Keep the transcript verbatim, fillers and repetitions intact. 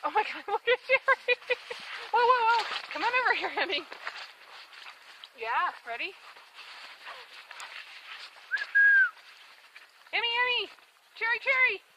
Oh my God, look at Sherry. Whoa, whoa, whoa. Come on over here, Emmy. Yeah, ready? Emmy, Emmy. Cherry, Cherry.